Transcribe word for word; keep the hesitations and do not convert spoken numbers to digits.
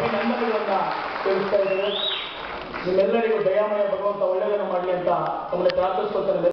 ಅಭಿನಂದನೆಗಳನ್ನ ತಿಳಿಸ್ತಾ ಇದ್ದೇವೆ. ನಿಮ್ಮೆಲ್ಲರಿಗೂ ದಯಾಮಯ ಭಗವಂತ ಒಳ್ಳೆಯದನ್ನು ಮಾಡಲಿ ಅಂತ ತಮ್ಮಲ್ಲಿ ಪ್ರಾರ್ಥಿಸ್ಕೊಳ್ತಾರೆ.